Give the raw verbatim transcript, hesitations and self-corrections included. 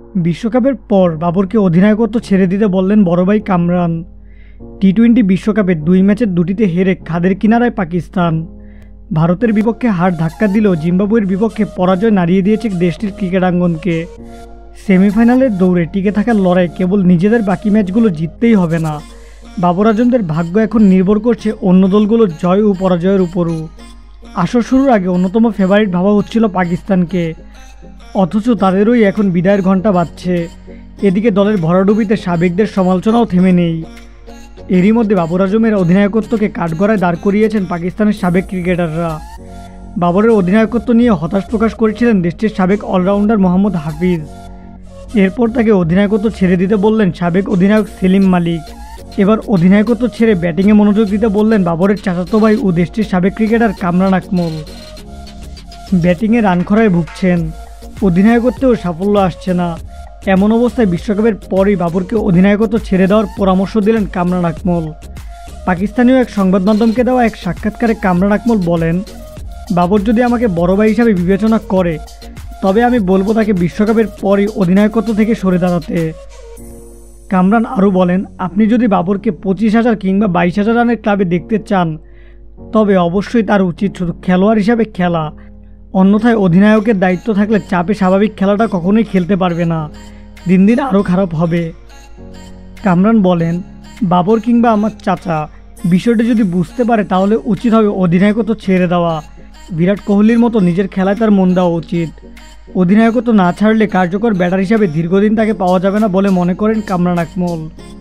বিশ্বকাপের পর বাবরকে অধিনায়কত্ব ছেড়ে দিতে বললেন বড় ভাই কামরান। টি টোয়েন্টি বিশ্বকাপের দুই ম্যাচের দুটিতে হেরে খাদের কিনারায় পাকিস্তান। ভারতের বিপক্ষে হার ধাক্কা দিলেও জিম্বাবুয়ের বিপক্ষে পরাজয় নাড়িয়ে দিয়েছে দেশটির ক্রিকেটাঙ্গনকে। সেমিফাইনালের দৌড়ে টিকে থাকার লড়াই কেবল নিজেদের বাকি ম্যাচগুলো জিততেই হবে না, বাবর আজমদের ভাগ্য এখন নির্ভর করছে অন্য দলগুলোর জয় ও পরাজয়ের উপরও। আসর শুরুর আগে অন্যতম ফেভারিট ভাবা হচ্ছিল পাকিস্তানকে, অথচ তাদেরই এখন বিদায়ের ঘণ্টা বাজছে। এদিকে দলের ভরাডুবিতে সাবেকদের সমালোচনাও থেমে নেই। এরই মধ্যে বাবর আজমের অধিনায়কত্বকে কাঠগড়ায় দাঁড় করিয়েছেন পাকিস্তানের সাবেক ক্রিকেটাররা। বাবরের অধিনায়কত্ব নিয়ে হতাশ প্রকাশ করেছিলেন দেশটির সাবেক অলরাউন্ডার মোহাম্মদ হাফিজ। এরপর তাকে অধিনায়কত্ব ছেড়ে দিতে বললেন সাবেক অধিনায়ক সেলিম মালিক। এবার অধিনায়কত্ব ছেড়ে ব্যাটিংয়ে মনোযোগ দিতে বললেন বাবরের চাচাতো ভাই ও দেশটির সাবেক ক্রিকেটার কামরান আকমল। ব্যাটিংয়ে রান খরায় ভুগছেন, অধিনায়কত্বেও সাফল্য আসছে না। এমন অবস্থায় বিশ্বকাপের পরই বাবরকে অধিনায়কত্ব ছেড়ে দেওয়ার পরামর্শ দিলেন কামরান আকমল। পাকিস্তানীয় এক সংবাদ মাধ্যমকে দেওয়া এক সাক্ষাৎকারে কামরান আকমল বলেন, বাবর যদি আমাকে বড় ভাই হিসাবে বিবেচনা করে তবে আমি বলবো তাকে বিশ্বকাপের পরই অধিনায়কত্ব থেকে সরে দাঁড়াতে। কামরান আরও বলেন, আপনি যদি বাবরকে পঁচিশ হাজার কিংবা বাইশ হাজার রানের ক্লাবে দেখতে চান তবে অবশ্যই তার উচিত শুধু খেলোয়াড় হিসাবে খেলা, অন্যথায় অধিনায়কের দায়িত্ব থাকলে চাপে স্বাভাবিক খেলাটা কখনোই খেলতে পারবে না, দিন দিন আরও খারাপ হবে। কামরান বলেন, বাবর কিংবা আমার চাচা বিষয়টি যদি বুঝতে পারে তাহলে উচিত হবে অধিনায়কত্ব ছেড়ে দেওয়া। বিরাট কোহলির মতো নিজের খেলায় তার মন দেওয়া উচিত। অধিনায়কত্ব না ছাড়লে কার্যকর ব্যাটার হিসাবে দীর্ঘদিন তাকে পাওয়া যাবে না বলে মনে করেন কামরান আকমল।